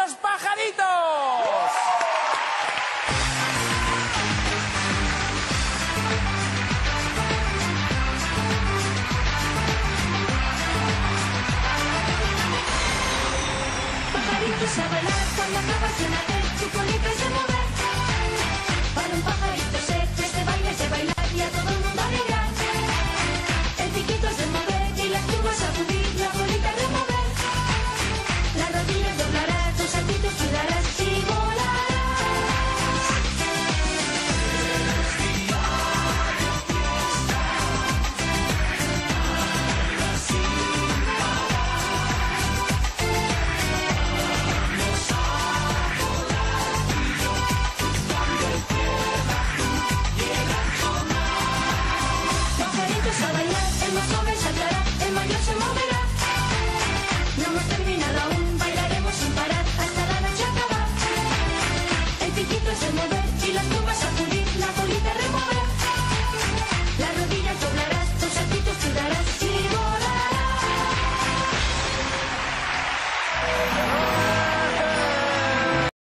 los pajaritos. Pajaritos a bailar cuando acabas de nacer, tu colita se mueve. Para un pajarito